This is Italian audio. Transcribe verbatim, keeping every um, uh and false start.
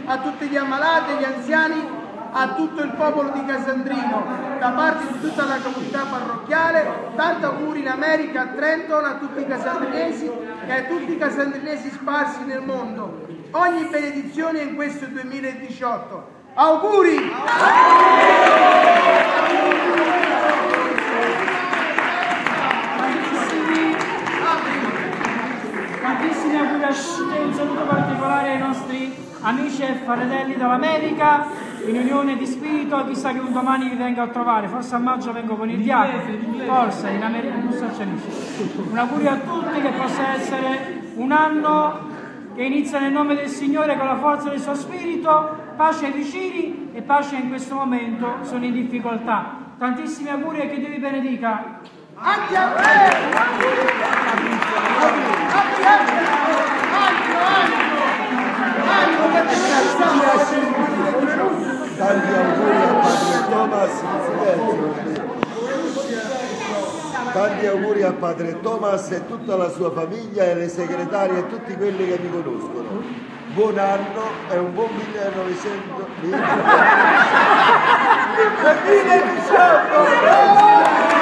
a tutti gli ammalati e gli anziani, a tutto il popolo di Casandrino, da parte di tutta la comunità parrocchiale. Tanti auguri in America, a Trenton, a tutti i casandrinesi e a tutti i casandrinesi sparsi nel mondo. Ogni benedizione in questo duemiladiciotto. Auguri! Tantissimi auguri a tutti e un saluto particolare ai nostri amici e fratelli dall'America, in unione di spirito. Chissà che un domani vi venga a trovare, forse a maggio vengo con il diavolo, forse in America non so c'è. Un augurio a tutti, che possa essere un anno che inizia nel nome del Signore con la forza del suo spirito, pace ai vicini e pace in questo momento sono in difficoltà. Tantissimi auguri e che Dio vi benedica. Anche a te! Tanti auguri a Padre Thomas, tanti auguri a Padre Thomas e tutta la sua famiglia e le segretarie e tutti quelli che mi conoscono. Buon anno e un buon millenovecentodiciotto!